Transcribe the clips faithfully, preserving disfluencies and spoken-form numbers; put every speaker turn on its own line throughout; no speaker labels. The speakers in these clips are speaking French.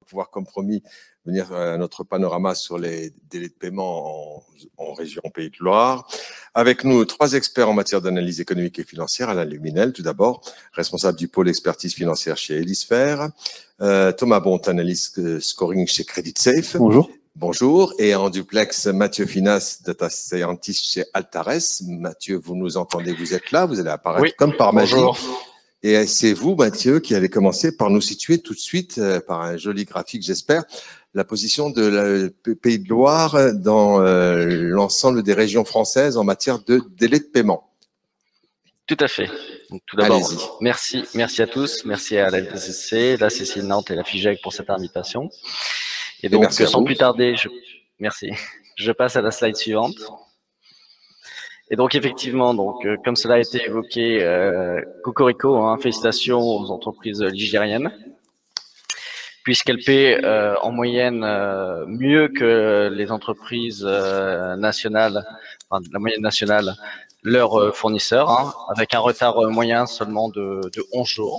pouvoir, comme promis, venir à notre panorama sur les délais de paiement en, en région Pays de Loire. Avec nous, trois experts en matière d'analyse économique et financière. Alain Luminel, tout d'abord, responsable du pôle expertise financière chez Elisphère. Euh, Thomas Bonte, analyste scoring chez Credit Safe.
Bonjour.
Bonjour. Et en duplex, Mathieu Finas, data scientist chez Altares. Mathieu, vous nous entendez, vous êtes là, vous allez apparaître
oui,
comme par magie.
Bonjour.
Et c'est vous, Mathieu, qui allez commencer par nous situer tout de suite, euh, par un joli graphique, j'espère, la position de la Pays de Loire dans euh, l'ensemble des régions françaises en matière de délai de paiement.
Tout à fait. Donc, tout d'abord, merci, merci à tous, merci à la D C C, la C C I Nantes et la FIGEC pour cette invitation. Et donc, et sans plus tarder, je, merci. Je passe à la slide suivante. Et donc, effectivement, donc, euh, comme cela a été évoqué, euh, Cocorico, hein, félicitations aux entreprises ligériennes, puisqu'elles paient euh, en moyenne euh, mieux que les entreprises euh, nationales, enfin, la moyenne nationale, leurs euh, fournisseurs, hein, avec un retard moyen seulement de, de onze jours.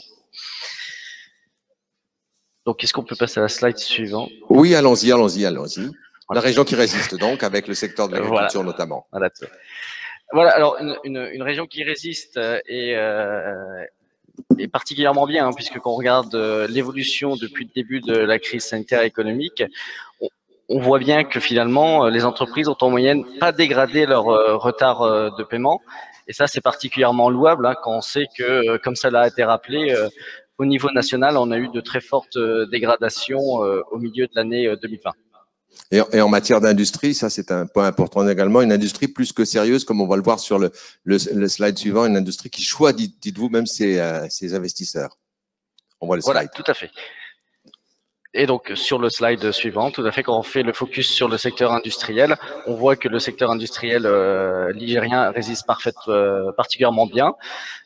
Donc, est-ce qu'on peut passer à la slide suivante?
Oui, allons-y, allons-y, allons-y. La région qui résiste donc, avec le secteur de l'agriculture voilà. notamment.
Voilà. Voilà, alors une, une, une région qui résiste est, euh, est particulièrement bien, hein, puisque quand on regarde euh, l'évolution depuis le début de la crise sanitaire et économique, on, on voit bien que finalement les entreprises ont en moyenne pas dégradé leur euh, retard euh, de paiement. Et ça, c'est particulièrement louable hein, quand on sait que, euh, comme ça l'a été rappelé, euh, au niveau national, on a eu de très fortes euh, dégradations euh, au milieu de l'année euh, deux mille vingt.
Et, et en matière d'industrie, ça c'est un point important également, une industrie plus que sérieuse, comme on va le voir sur le, le, le slide suivant, une industrie qui choisit, dites-vous, même ses, euh, ses investisseurs. On voit le slide.
Voilà, tout à fait. Et donc, sur le slide suivant, tout à fait, quand on fait le focus sur le secteur industriel, on voit que le secteur industriel euh, ligérien résiste parfait, euh, particulièrement bien.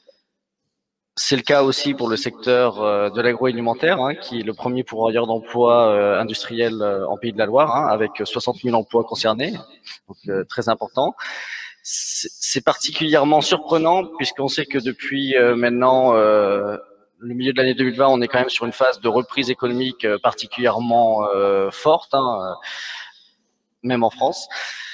C'est le cas aussi pour le secteur euh, de l'agroalimentaire, hein, qui est le premier pourvoyeur d'emplois euh, industriels euh, en Pays de la Loire, hein, avec soixante mille emplois concernés, donc euh, très important. C'est particulièrement surprenant puisqu'on sait que depuis euh, maintenant euh, le milieu de l'année deux mille vingt, on est quand même sur une phase de reprise économique euh, particulièrement euh, forte, hein, euh, même en France.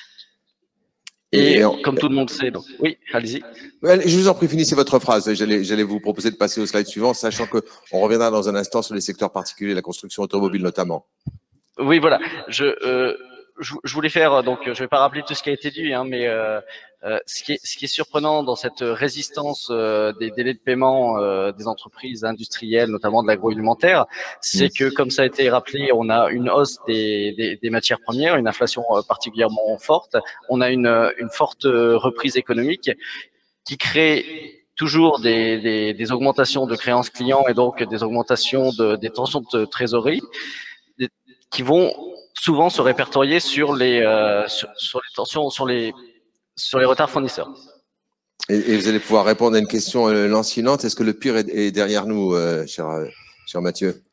Et, et on, comme tout le monde sait, donc oui, allez-y.
Je vous en prie, finissez votre phrase. J'allais vous proposer de passer au slide suivant, sachant que on reviendra dans un instant sur les secteurs particuliers, la construction automobile notamment.
Oui, voilà. Je, euh, je, je voulais faire, donc je vais pas rappeler tout ce qui a été dit, hein, mais euh, euh, ce, qui est, ce qui est surprenant dans cette résistance euh, des délais de paiement euh, des entreprises industrielles, notamment de l'agroalimentaire, c'est que, comme ça a été rappelé, on a une hausse des, des, des matières premières, une inflation particulièrement forte, on a une, une forte reprise économique qui crée toujours des, des, des augmentations de créances clients et donc des augmentations de, des tensions de trésorerie des, qui vont souvent se répertorier sur les, euh, sur, sur les tensions, sur les sur les retards fournisseurs.
Et, et vous allez pouvoir répondre à une question euh, lancinante. Est-ce que le pire est, est derrière nous, euh, cher, euh, cher Mathieu?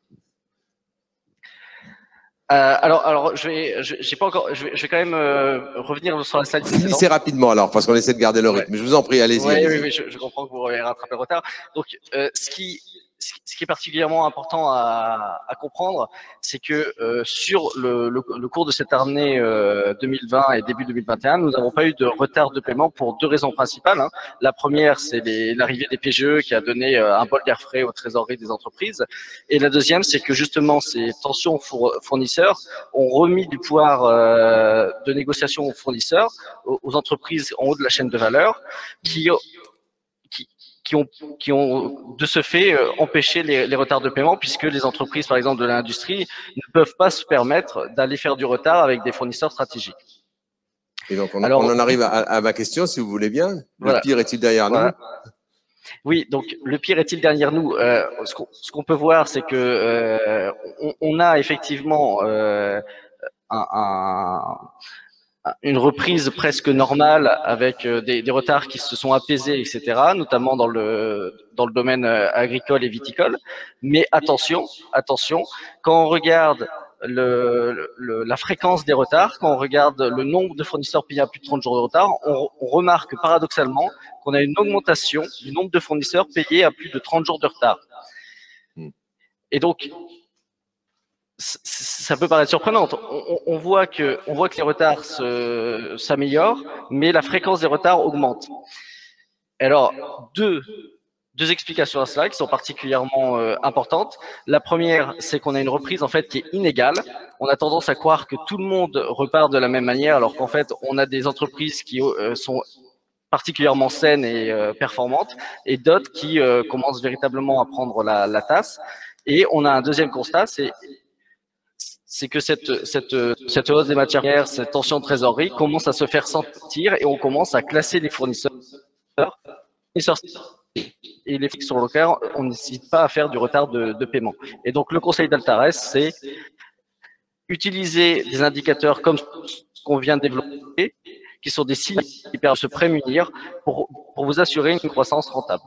euh, Alors, alors, je vais, j'ai pas encore, je vais, je vais quand même euh, revenir sur la slide.
Finissez rapidement alors, parce qu'on essaie de garder le rythme. Ouais. Je vous en prie, allez-y.
Oui,
allez
oui, oui, je, je comprends que vous avez rattrapé le retard. Donc, euh, ce qui Ce qui est particulièrement important à, à comprendre, c'est que euh, sur le, le, le cours de cette année euh, deux mille vingt et début deux mille vingt et un, nous n'avons pas eu de retard de paiement pour deux raisons principales. Hein. La première, c'est l'arrivée des P G E qui a donné euh, un bol d'air frais aux trésoreries des entreprises. Et la deuxième, c'est que justement ces tensions fournisseurs ont remis du pouvoir euh, de négociation aux fournisseurs, aux, aux entreprises en haut de la chaîne de valeur, qui Qui ont, qui ont de ce fait euh, empêché les, les retards de paiement, puisque les entreprises, par exemple de l'industrie, ne peuvent pas se permettre d'aller faire du retard avec des fournisseurs stratégiques.
Et donc on, Alors, on en arrive à, à ma question, si vous voulez bien. Le voilà. pire est-il derrière voilà. nous?
Oui, donc le pire est-il derrière nous? euh, Ce qu'on ce qu'on peut voir, c'est que euh, on, on a effectivement euh, un, un une reprise presque normale avec des, des retards qui se sont apaisés, et cetera, notamment dans le dans le domaine agricole et viticole. Mais attention, attention, quand on regarde le, le, la fréquence des retards, quand on regarde le nombre de fournisseurs payés à plus de trente jours de retard, on, on remarque paradoxalement qu'on a une augmentation du nombre de fournisseurs payés à plus de trente jours de retard. Et donc, ça peut paraître surprenant. On, on, voit que, on voit que les retards s'améliorent, mais la fréquence des retards augmente. Alors, deux, deux explications à cela qui sont particulièrement euh, importantes. La première, c'est qu'on a une reprise en fait qui est inégale. On a tendance à croire que tout le monde repart de la même manière, alors qu'en fait, on a des entreprises qui euh, sont particulièrement saines et euh, performantes, et d'autres qui euh, commencent véritablement à prendre la, la tasse. Et on a un deuxième constat, c'est c'est que cette, cette, cette hausse des matières premières, cette tension de trésorerie commence à se faire sentir et on commence à classer les fournisseurs. Et les fixes sur le cœur, on n'hésite pas à faire du retard de, de paiement. Et donc, le conseil d'Altares, c'est utiliser des indicateurs comme ce qu'on vient de développer, qui sont des signes qui permettent de se prémunir pour, pour vous assurer une croissance rentable.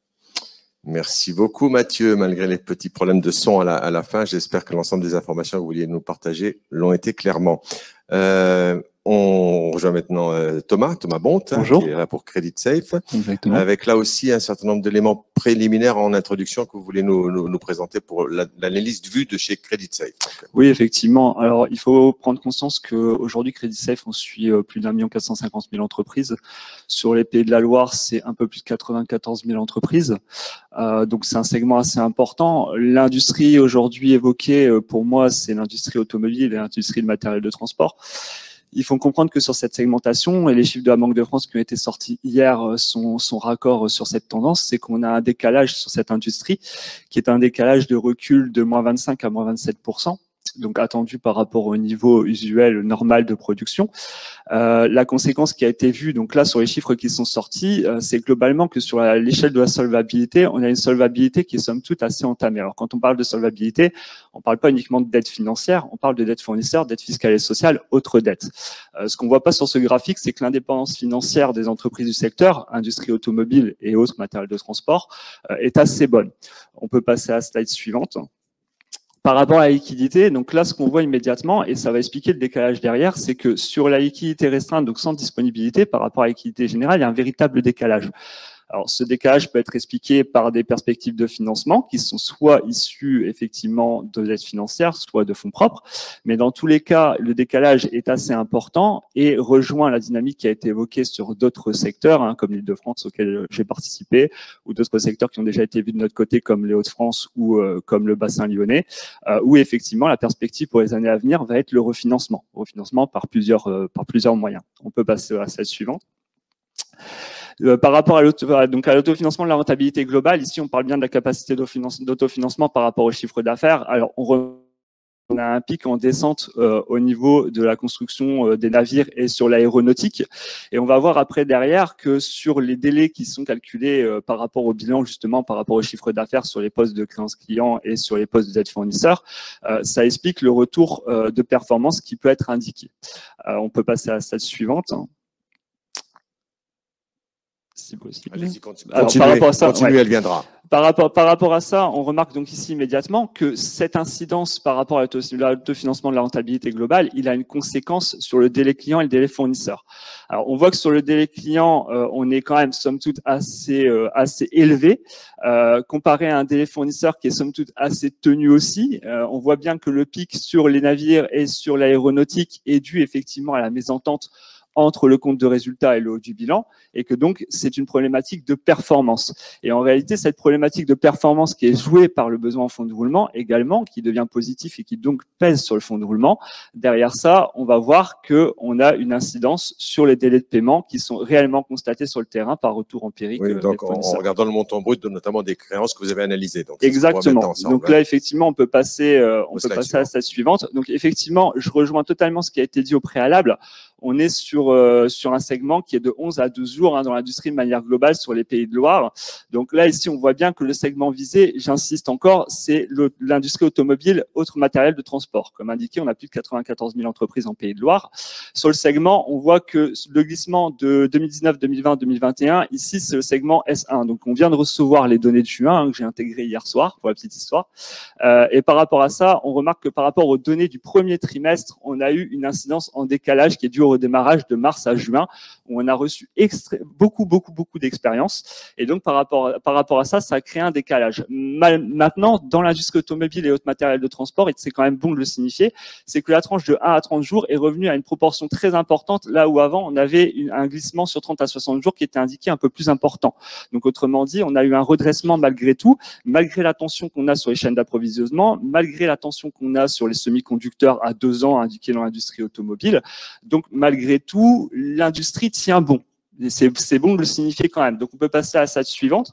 Merci beaucoup, Mathieu. Malgré les petits problèmes de son à la, à la fin, j'espère que l'ensemble des informations que vous vouliez nous partager l'ont été clairement. Euh, on rejoint maintenant euh, Thomas, Thomas Bonte, hein, qui est là pour Credit Safe. Exactement. Avec là aussi un certain nombre d'éléments préliminaires en introduction que vous voulez nous, nous, nous présenter pour l'analyse de vue de chez Credit Safe. Donc,
oui, effectivement. Alors, il faut prendre conscience qu'aujourd'hui, Credit Safe, on suit plus d'un million quatre cent cinquante mille entreprises. Sur les Pays de la Loire, c'est un peu plus de quatre-vingt-quatorze mille entreprises. Euh, donc, c'est un segment assez important. L'industrie aujourd'hui évoquée, pour moi, c'est l'industrie automobile et l'industrie de matériel de transport. Il faut comprendre que sur cette segmentation, et les chiffres de la Banque de France qui ont été sortis hier sont, sont raccords sur cette tendance, c'est qu'on a un décalage sur cette industrie qui est un décalage de recul de moins vingt-cinq à moins vingt-sept pour cent. Donc attendu par rapport au niveau usuel normal de production. Euh, la conséquence qui a été vue, donc là sur les chiffres qui sont sortis, euh, c'est globalement que sur l'échelle de la solvabilité, on a une solvabilité qui est somme toute assez entamée. Alors quand on parle de solvabilité, on ne parle pas uniquement de dette financière, on parle de dette fournisseur, dette fiscale et sociale, autres dettes. Euh, ce qu'on voit pas sur ce graphique, c'est que l'indépendance financière des entreprises du secteur, industrie automobile et autres matériels de transport, euh, est assez bonne. On peut passer à la slide suivante. Par rapport à la liquidité, donc là, ce qu'on voit immédiatement, et ça va expliquer le décalage derrière, c'est que sur la liquidité restreinte, donc sans disponibilité, par rapport à la liquidité générale, il y a un véritable décalage. Alors, ce décalage peut être expliqué par des perspectives de financement qui sont soit issues effectivement de dette financière, soit de fonds propres. Mais dans tous les cas, le décalage est assez important et rejoint la dynamique qui a été évoquée sur d'autres secteurs, hein, comme l'Île-de-France auquel j'ai participé, ou d'autres secteurs qui ont déjà été vus de notre côté, comme les Hauts-de-France ou euh, comme le bassin lyonnais, euh, où effectivement la perspective pour les années à venir va être le refinancement, refinancement par plusieurs, euh, par plusieurs moyens. On peut passer à la slide suivante. Euh, par rapport à l'autofinancement de la rentabilité globale, ici on parle bien de la capacité d'autofinancement par rapport au chiffre d'affaires. Alors on, on a un pic en descente euh, au niveau de la construction euh, des navires et sur l'aéronautique. Et on va voir après derrière que sur les délais qui sont calculés euh, par rapport au bilan, justement par rapport au chiffre d'affaires sur les postes de créances clients et sur les postes de dette fournisseurs, euh, ça explique le retour euh, de performance qui peut être indiqué. Euh, on peut passer à la slide suivante. Si possible.
Allez-y, continuez, Alors, par rapport à ça, continuez, ouais. Elle viendra.
Par rapport, par rapport à ça, on remarque donc ici immédiatement que cette incidence par rapport à l'autofinancement de la rentabilité globale, il a une conséquence sur le délai client et le délai fournisseur. Alors, on voit que sur le délai client, euh, on est quand même somme toute assez, euh, assez élevé, euh, comparé à un délai fournisseur qui est somme toute assez tenu aussi. Euh, on voit bien que le pic sur les navires et sur l'aéronautique est dû effectivement à la mésentente entre le compte de résultat et le haut du bilan, et que donc c'est une problématique de performance. Et en réalité, cette problématique de performance qui est jouée par le besoin en fonds de roulement également, qui devient positif et qui donc pèse sur le fonds de roulement, derrière ça, on va voir qu'on a une incidence sur les délais de paiement qui sont réellement constatés sur le terrain par retour empirique.
Oui, donc en, en regardant le montant brut, de, notamment des créances que vous avez analysées. Donc,
exactement. Donc là, effectivement, on peut passer, euh, on peut passer à la slide suivante. Donc effectivement, je rejoins totalement ce qui a été dit au préalable. On est sur, euh, sur un segment qui est de onze à douze jours hein, dans l'industrie de manière globale sur les Pays de Loire. Donc là, ici, on voit bien que le segment visé, j'insiste encore, c'est l'industrie automobile, autres matériels de transport. Comme indiqué, on a plus de quatre-vingt-quatorze mille entreprises en Pays de Loire. Sur le segment, on voit que le glissement de deux mille dix-neuf, deux mille vingt, deux mille vingt et un, ici, c'est le segment S un. Donc, on vient de recevoir les données de juin hein, que j'ai intégrées hier soir, pour la petite histoire. Euh, et par rapport à ça, on remarque que par rapport aux données du premier trimestre, on a eu une incidence en décalage qui est due au redémarrage de mars à juin, où on a reçu beaucoup, beaucoup, beaucoup d'expérience. Et donc, par rapport, par rapport à ça, ça a créé un décalage. Mal, maintenant, dans l'industrie automobile et autres matériels de transport, et c'est quand même bon de le signifier, c'est que la tranche de un à trente jours est revenue à une proportion très importante, là où avant, on avait une, un glissement sur trente à soixante jours qui était indiqué un peu plus important. Donc, autrement dit, on a eu un redressement malgré tout, malgré la tension qu'on a sur les chaînes d'approvisionnement, malgré la tension qu'on a sur les semi-conducteurs à deux ans indiqués dans l'industrie automobile. Donc, malgré tout, l'industrie tient bon. C'est bon de le signifier quand même. Donc, on peut passer à la slide suivante.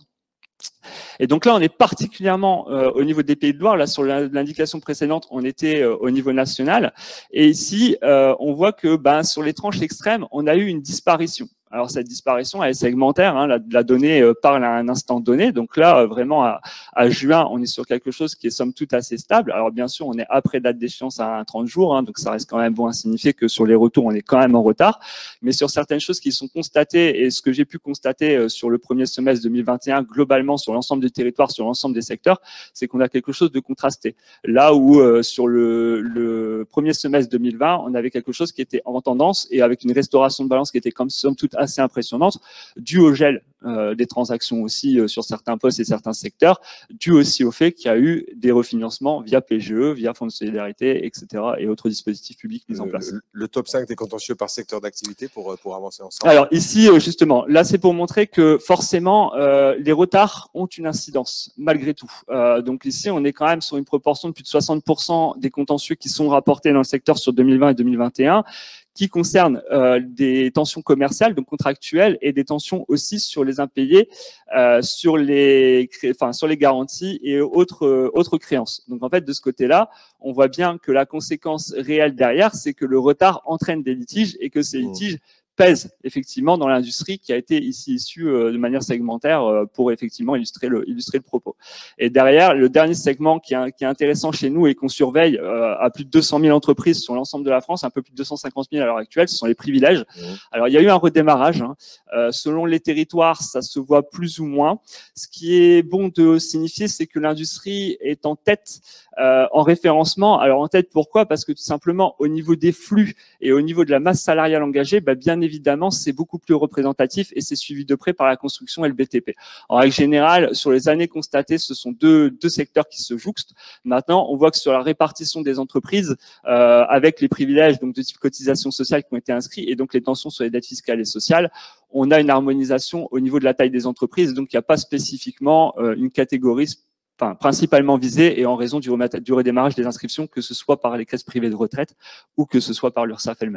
Et donc là, on est particulièrement euh, au niveau des Pays de Loire. Là, sur l'indication précédente, on était euh, au niveau national. Et ici, euh, on voit que ben, sur les tranches extrêmes, on a eu une disparition. Alors, cette disparition, elle est segmentaire. Hein, la, la donnée euh, parle à un instant donné. Donc là, euh, vraiment, à, à juin, on est sur quelque chose qui est somme toute assez stable. Alors, bien sûr, on est après date d'échéance à trente jours. Hein, donc, ça reste quand même bon à signifier que sur les retours, on est quand même en retard. Mais sur certaines choses qui sont constatées, et ce que j'ai pu constater euh, sur le premier semestre deux mille vingt et un, globalement, sur l'ensemble du territoire, sur l'ensemble des secteurs, c'est qu'on a quelque chose de contrasté. Là où, euh, sur le, le premier semestre deux mille vingt, on avait quelque chose qui était en tendance et avec une restauration de balance qui était comme somme toute assez impressionnante, due au gel euh, des transactions aussi euh, sur certains postes et certains secteurs, due aussi au fait qu'il y a eu des refinancements via P G E, via Fonds de solidarité, et cetera et autres dispositifs publics mis en place.
Le, le top cinq des contentieux par secteur d'activité pour, pour avancer ensemble.
Alors ici, justement, là c'est pour montrer que forcément, euh, les retards ont une incidence, malgré tout. Euh, donc ici, on est quand même sur une proportion de plus de soixante pour cent des contentieux qui sont rapportés dans le secteur sur deux mille vingt et deux mille vingt et un, qui concernent euh, des tensions commerciales, donc contractuelles, et des tensions aussi sur les impayés, euh, sur les, enfin sur les garanties et autres euh, autres créances. Donc en fait, de ce côté-là, on voit bien que la conséquence réelle derrière, c'est que le retard entraîne des litiges et que ces litiges pèse effectivement dans l'industrie qui a été ici issue euh, de manière segmentaire euh, pour effectivement illustrer le, illustrer le propos. Et derrière, le dernier segment qui est, qui est intéressant chez nous et qu'on surveille euh, à plus de deux cent mille entreprises sur l'ensemble de la France, un peu plus de deux cent cinquante mille à l'heure actuelle, ce sont les privilèges. Mmh. Alors, il y a eu un redémarrage. Hein. Euh, selon les territoires, ça se voit plus ou moins. Ce qui est bon de signifier, c'est que l'industrie est en tête euh, en référencement. Alors, en tête, pourquoi? Parce que tout simplement, au niveau des flux et au niveau de la masse salariale engagée, bah, bien évidemment, c'est beaucoup plus représentatif et c'est suivi de près par la construction et le B T P. En règle générale, sur les années constatées, ce sont deux, deux secteurs qui se jouxtent. Maintenant, on voit que sur la répartition des entreprises, euh, avec les privilèges donc de type cotisation sociale qui ont été inscrits et donc les tensions sur les dettes fiscales et sociales, on a une harmonisation au niveau de la taille des entreprises. Donc, il n'y a pas spécifiquement euh, une catégorie Enfin, principalement visée et en raison du, du redémarrage des inscriptions, que ce soit par les caisses privées de retraite ou que ce soit par l'URSSAF elle-même.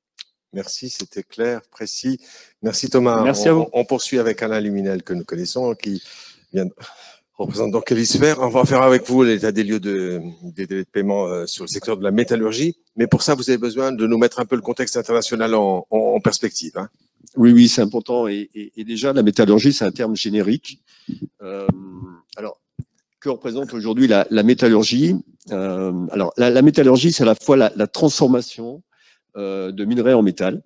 Merci, c'était clair, précis. Merci Thomas.
Merci
on,
à vous.
On poursuit avec Alain Luminel que nous connaissons, qui vient de, représente donc Elisphère. On va faire avec vous l'état des lieux de, des délais de paiement euh, sur le secteur de la métallurgie. Mais pour ça, vous avez besoin de nous mettre un peu le contexte international en, en, en perspective. Hein.
Oui, oui, c'est important. Et, et, et déjà, la métallurgie, c'est un terme générique. Euh, alors, que représente aujourd'hui la, la métallurgie? euh, Alors, la, la métallurgie, c'est à la fois la, la transformation euh, de minerais en métal,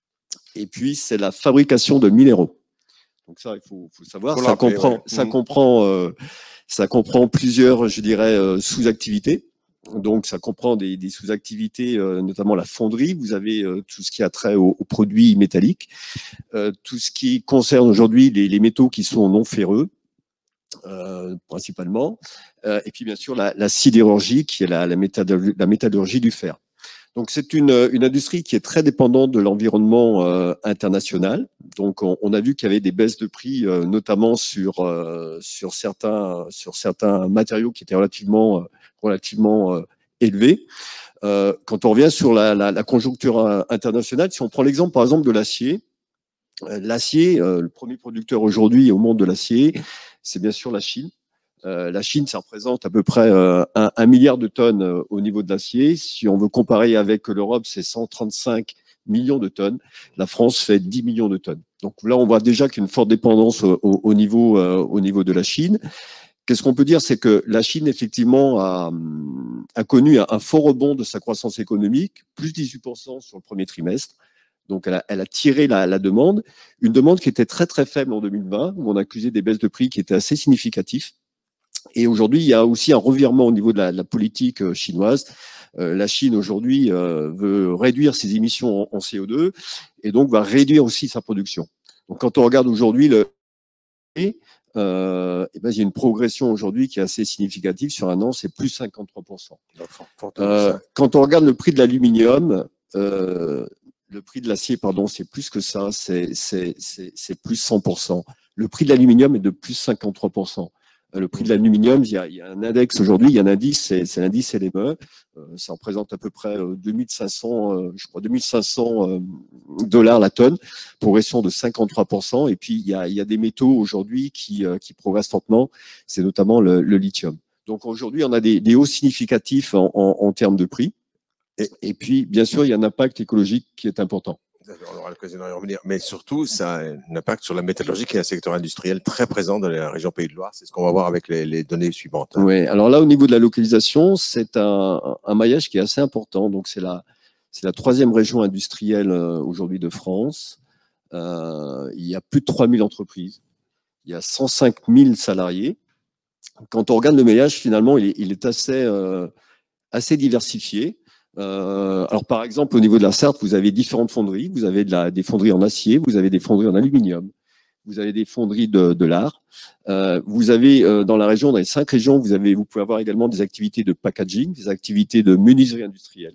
et puis c'est la fabrication de minéraux. Donc ça, il faut, faut savoir. Faut ça comprend, ouais. ça, mmh. comprend, euh, ça comprend plusieurs, je dirais, euh, sous-activités. Donc, ça comprend des, des sous-activités, euh, notamment la fonderie. Vous avez euh, tout ce qui a trait aux, aux produits métalliques, euh, tout ce qui concerne aujourd'hui les, les métaux qui sont non ferreux. Euh, principalement, euh, et puis bien sûr la, la sidérurgie qui est la, la, métallurgie, la métallurgie du fer. Donc c'est une, une industrie qui est très dépendante de l'environnement euh, international. Donc on, on a vu qu'il y avait des baisses de prix, euh, notamment sur euh, sur certains sur certains matériaux qui étaient relativement relativement euh, élevés. Euh, quand on revient sur la, la, la conjoncture internationale, si on prend l'exemple par exemple de l'acier, euh, l'acier, euh, le premier producteur aujourd'hui au monde de l'acier, c'est bien sûr la Chine. Euh, la Chine, ça représente à peu près euh, un, un milliard de tonnes euh, au niveau de l'acier. Si on veut comparer avec l'Europe, c'est cent trente-cinq millions de tonnes. La France fait dix millions de tonnes. Donc là, on voit déjà qu'il y a une forte dépendance au, au, niveau, euh, au niveau de la Chine. Qu'est-ce qu'on peut dire? C'est que la Chine, effectivement, a, a connu un, un fort rebond de sa croissance économique, plus dix-huit pour cent sur le premier trimestre. Donc, elle a, elle a tiré la, la demande, une demande qui était très, très faible en deux mille vingt, où on accusait des baisses de prix qui étaient assez significatives. Et aujourd'hui, il y a aussi un revirement au niveau de la, la politique chinoise, Euh, la Chine aujourd'hui euh, veut réduire ses émissions en, en C O deux et donc va réduire aussi sa production. Donc quand on regarde aujourd'hui le euh, et ben, il y a une progression aujourd'hui qui est assez significative sur un an, c'est plus cinquante-trois pour cent. Euh, quand on regarde le prix de l'aluminium, euh, le prix de l'acier, pardon, c'est plus que ça, c'est plus cent pour cent. Le prix de l'aluminium est de plus cinquante-trois pour cent. Le prix de l'aluminium, il, il y a un index aujourd'hui, il y a un indice, c'est l'indice L M E. Euh, ça représente à peu près deux mille cinq cents, euh, je crois deux mille cinq cents euh, dollars la tonne, progression de cinquante-trois pour cent. Et puis il y a, il y a des métaux aujourd'hui qui, euh, qui progressent fortement, c'est notamment le, le lithium. Donc aujourd'hui, on a des, des hausses significatifs en, en, en termes de prix. Et, et puis, bien sûr, il y a un impact écologique qui est important.
On aura l'occasion d'y revenir. Mais surtout, ça a un impact sur la métallurgie, qui est un secteur industriel très présent dans la région Pays de Loire. C'est ce qu'on va voir avec les, les données suivantes. Hein.
Oui, alors là, au niveau de la localisation, c'est un, un maillage qui est assez important. Donc, c'est la, c'est la troisième région industrielle euh, aujourd'hui de France. Euh, il y a plus de trois mille entreprises. Il y a cent cinq mille salariés. Quand on regarde le maillage, finalement, il est, il est assez, euh, assez diversifié. Euh, alors, par exemple, au niveau de la Sarthe, vous avez différentes fonderies. Vous avez de la, des fonderies en acier, vous avez des fonderies en aluminium, vous avez des fonderies de, de l'art. Euh, vous avez euh, dans la région, dans les cinq régions, vous avez, vous pouvez avoir également des activités de packaging, des activités de menuiserie industrielle.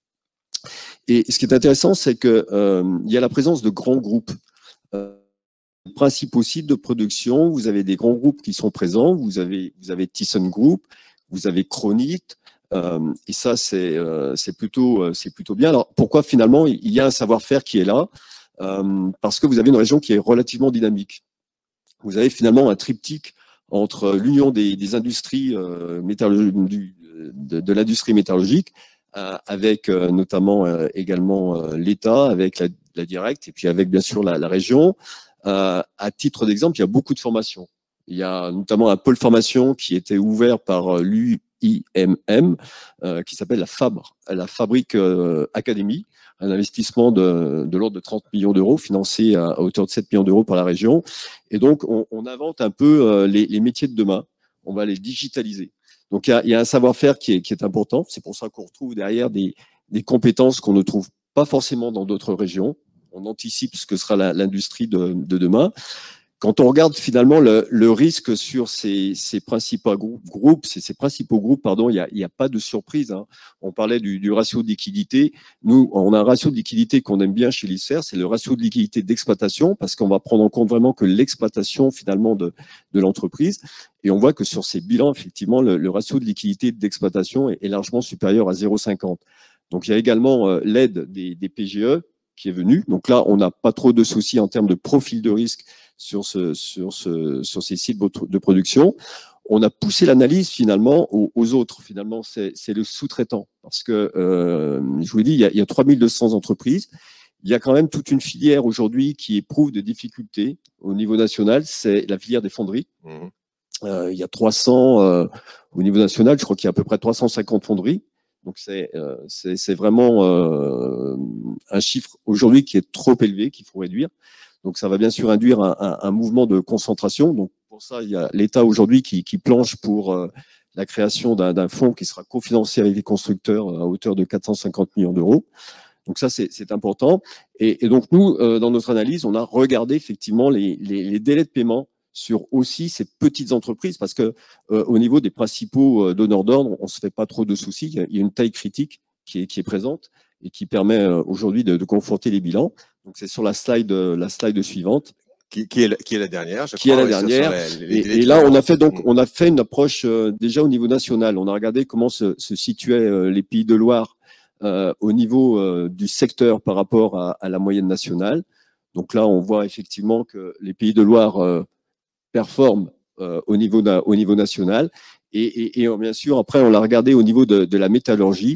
Et ce qui est intéressant, c'est que euh, il y a la présence de grands groupes. Euh, principaux sites de production, vous avez des grands groupes qui sont présents. Vous avez, vous avez Thyssen Group, vous avez Chronit. Euh, et ça, c'est euh, plutôt, euh, plutôt bien. Alors, pourquoi finalement il y a un savoir-faire qui est là euh, Parce que vous avez une région qui est relativement dynamique. Vous avez finalement un triptyque entre l'union des, des industries euh, du, de, de l'industrie métallurgique, euh, avec euh, notamment euh, également euh, l'État, avec la, la directe, et puis avec bien sûr la, la région. Euh, à titre d'exemple, il y a beaucoup de formations. Il y a notamment un pôle formation qui était ouvert par euh, l'U I M M, euh, qui s'appelle la Fabre, la Fabrique euh, Académie, un investissement de, de l'ordre de trente millions d'euros, financé à, à hauteur de sept millions d'euros par la région. Et donc, on, on invente un peu euh, les, les métiers de demain. On va les digitaliser. Donc, il y a, il y a un savoir-faire qui est, qui est important. C'est pour ça qu'on retrouve derrière des, des compétences qu'on ne trouve pas forcément dans d'autres régions. On anticipe ce que sera l'industrie de, de demain. Quand on regarde finalement le, le risque sur ces, ces principaux groupes, ces, ces principaux groupes, pardon, il n'y a, il y a pas de surprise. Hein. On parlait du, du ratio de liquidité. Nous, on a un ratio de liquidité qu'on aime bien chez l'I C E R, c'est le ratio de liquidité d'exploitation, parce qu'on va prendre en compte vraiment que l'exploitation finalement de, de l'entreprise. Et on voit que sur ces bilans, effectivement, le, le ratio de liquidité d'exploitation est, est largement supérieur à zéro virgule cinquante. Donc, il y a également euh, l'aide des, des P G E qui est venue. Donc là, on n'a pas trop de soucis en termes de profil de risque sur, ce, sur, ce, sur ces sites de production. On a poussé l'analyse finalement aux, aux autres. Finalement, c'est le sous-traitant. Parce que, euh, je vous l'ai dit, il y a, il y a trois mille deux cents entreprises. Il y a quand même toute une filière aujourd'hui qui éprouve des difficultés au niveau national. C'est la filière des fonderies. Mmh. Euh, il y a trois cents euh, au niveau national. Je crois qu'il y a à peu près trois cent cinquante fonderies. Donc, c'est euh, c'est vraiment euh, un chiffre aujourd'hui qui est trop élevé, qu'il faut réduire. Donc, ça va bien sûr induire un, un, un mouvement de concentration. Donc, pour ça, il y a l'État aujourd'hui qui, qui planche pour euh, la création d'un fonds qui sera cofinancé avec les constructeurs à hauteur de quatre cent cinquante millions d'euros. Donc, ça, c'est important. Et, et donc, nous, euh, dans notre analyse, on a regardé effectivement les, les, les délais de paiement sur aussi ces petites entreprises, parce que euh, au niveau des principaux euh, donneurs d'ordre, on ne se fait pas trop de soucis. Il y a, il y a une taille critique qui est, qui est présente et qui permet euh, aujourd'hui de, de conforter les bilans. Donc, c'est sur la slide, euh, la slide suivante.
Qui, qui, est la, qui est la dernière, je
Qui
crois,
est la dernière.
Les, les
et, et là, on a fait donc, on a fait une approche euh, déjà au niveau national. On a regardé comment se, se situaient euh, les Pays de Loire euh, au niveau euh, du secteur par rapport à, à la moyenne nationale. Donc là, on voit effectivement que les Pays de Loire euh, performe euh, au, niveau au niveau national. Et, et, et bien sûr, après, on l'a regardé au niveau de, de la métallurgie.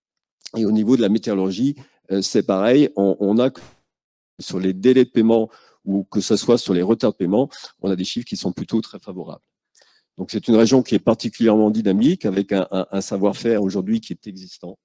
Et au niveau de la métallurgie, euh, c'est pareil. On, on a sur les délais de paiement ou que ce soit sur les retards de paiement, on a des chiffres qui sont plutôt très favorables. Donc, c'est une région qui est particulièrement dynamique avec un, un, un savoir-faire aujourd'hui qui est existant.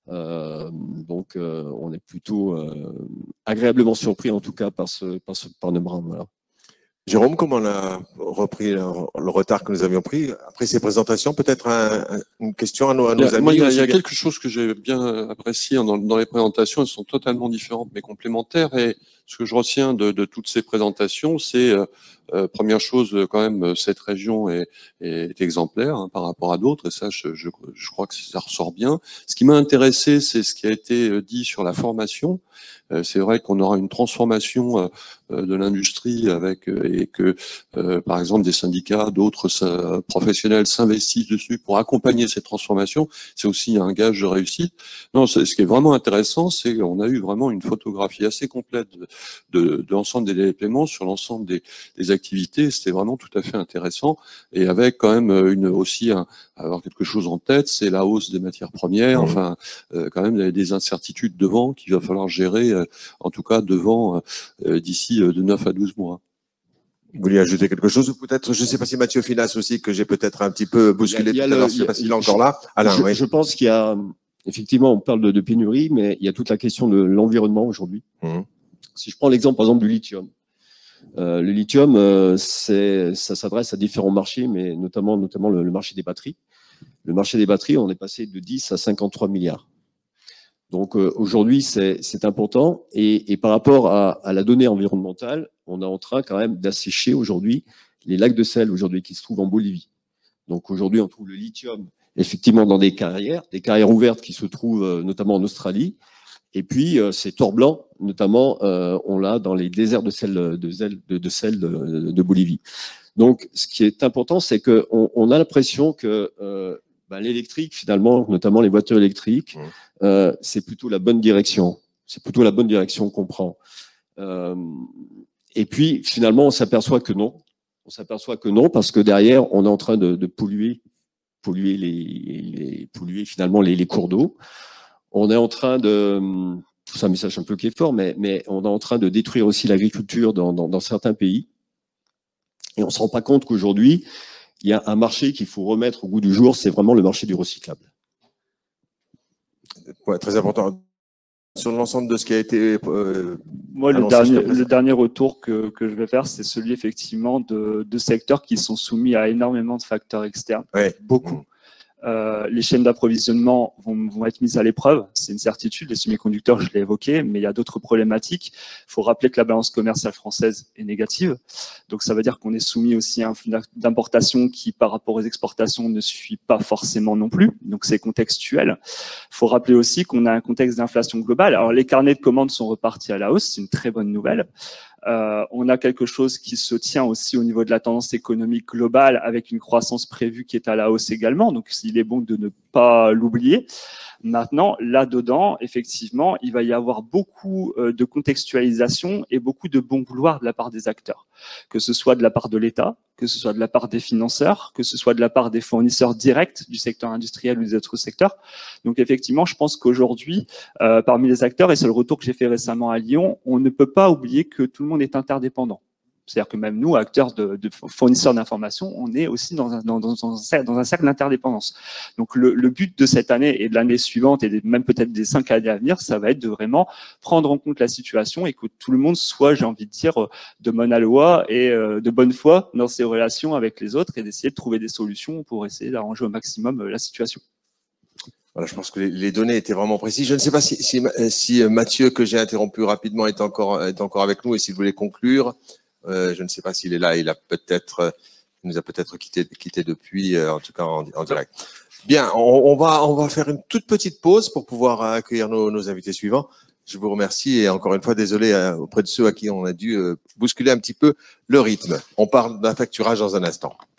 Euh, donc, euh, on est plutôt euh, agréablement surpris, en tout cas, par ce, par ce panorama. Voilà.
Jérôme, comment on a repris le, le retard que nous avions pris après ces présentations? Peut-être un, un, une question à nos, à nos
il y a,
amis.
moi, il y a, il y a quelque chose que j'ai bien apprécié dans, dans les présentations. Elles sont totalement différentes mais complémentaires. Et ce que je retiens de, de toutes ces présentations, c'est euh, euh, première chose, quand même, cette région est, est exemplaire hein, par rapport à d'autres. Et ça, je, je, je crois que ça ressort bien. Ce qui m'a intéressé, c'est ce qui a été dit sur la formation. Euh, c'est vrai qu'on aura une transformation euh, de l'industrie avec euh, et que, euh, par exemple, des syndicats, d'autres euh, professionnels s'investissent dessus pour accompagner cette transformation. C'est aussi un gage de réussite. Non, ce qui est vraiment intéressant, c'est qu'on a eu vraiment une photographie assez complète de, de, de l'ensemble des délais de paiement sur l'ensemble des, des activités. C'était vraiment tout à fait intéressant et avec quand même une aussi un, avoir quelque chose en tête, c'est la hausse des matières premières. Mmh. Enfin, euh, quand même des incertitudes devant qu'il va falloir gérer. Euh, en tout cas devant euh, d'ici euh, de neuf à douze mois.
Vous vouliez ajouter quelque chose ou peut-être, je ne sais pas si Mathieu Finas aussi, que j'ai peut-être un petit peu bousculé tout à l'heure, je ne sais pas s'il est encore là. Alain,
je,
oui.
je pense qu'il y a, effectivement, on parle de, de pénurie, mais il y a toute la question de l'environnement aujourd'hui. Mmh. Si je prends l'exemple, par exemple, du lithium. Euh, le lithium, euh, c'est, ça s'adresse à différents marchés, mais notamment, notamment le, le marché des batteries. Le marché des batteries, on est passé de dix à cinquante-trois milliards. Donc euh, aujourd'hui, c'est important. Et, et par rapport à, à la donnée environnementale, on est en train quand même d'assécher aujourd'hui les lacs de sel aujourd'hui qui se trouvent en Bolivie. Donc aujourd'hui, on trouve le lithium effectivement dans des carrières, des carrières ouvertes qui se trouvent euh, notamment en Australie. Et puis euh, ces tors blancs, notamment, euh, on l'a dans les déserts de sel de, de, de, sel de, de Bolivie. Donc ce qui est important, c'est qu'on on a l'impression que euh, ben, l'électrique, finalement, notamment les voitures électriques, mmh. euh, c'est plutôt la bonne direction. C'est plutôt la bonne direction qu'on prend. Euh, et puis, finalement, on s'aperçoit que non. On s'aperçoit que non, parce que derrière, on est en train de, de polluer, polluer, les, les, polluer finalement les, les cours d'eau. On est en train de... C'est un message un peu qui est fort, mais, mais on est en train de détruire aussi l'agriculture dans, dans, dans certains pays. Et on ne se rend pas compte qu'aujourd'hui, il y a un marché qu'il faut remettre au goût du jour, c'est vraiment le marché du recyclable.
Ouais, très important. Sur l'ensemble de ce qui a été euh,
Moi, le dernier, le dernier retour que, que je vais faire, c'est celui effectivement de, de secteurs qui sont soumis à énormément de facteurs externes.
Ouais.
Beaucoup. Mmh. Euh, les chaînes d'approvisionnement vont, vont être mises à l'épreuve, c'est une certitude. Les semi-conducteurs, je l'ai évoqué, mais il y a d'autres problématiques. Il faut rappeler que la balance commerciale française est négative, donc ça veut dire qu'on est soumis aussi à un flux d'importation qui, par rapport aux exportations, ne suit pas forcément non plus. Donc c'est contextuel. Il faut rappeler aussi qu'on a un contexte d'inflation globale. Alors les carnets de commandes sont repartis à la hausse, c'est une très bonne nouvelle. Euh, on a quelque chose qui se tient aussi au niveau de la tendance économique globale avec une croissance prévue qui est à la hausse également. Donc, il est bon de ne pas l'oublier. Maintenant, là-dedans, effectivement, il va y avoir beaucoup de contextualisation et beaucoup de bon vouloir de la part des acteurs, que ce soit de la part de l'État, que ce soit de la part des financeurs, que ce soit de la part des fournisseurs directs du secteur industriel ou des autres secteurs. Donc effectivement, je pense qu'aujourd'hui, euh, parmi les acteurs, et c'est le retour que j'ai fait récemment à Lyon, on ne peut pas oublier que tout le monde est interdépendant. C'est-à-dire que même nous, acteurs de, de fournisseurs d'informations, on est aussi dans un, dans, dans, dans un, dans un cercle d'interdépendance. Donc le, le but de cette année et de l'année suivante et des, même peut-être des cinq années à venir, ça va être de vraiment prendre en compte la situation et que tout le monde soit, j'ai envie de dire, de bonne aloi et euh, de bonne foi dans ses relations avec les autres et d'essayer de trouver des solutions pour essayer d'arranger au maximum la situation.
Voilà, je pense que les, les données étaient vraiment précises. Je ne sais pas si, si, si Mathieu, que j'ai interrompu rapidement, est encore, est encore avec nous et s'il voulait conclure. Euh, je ne sais pas s'il est là, il a peut-être, il nous a peut-être quitté, quitté depuis, euh, en tout cas en, en direct. Bien, on, on va, on va faire une toute petite pause pour pouvoir accueillir nos, nos invités suivants. Je vous remercie et encore une fois, désolé euh, auprès de ceux à qui on a dû euh, bousculer un petit peu le rythme. On parle d'un facturage dans un instant.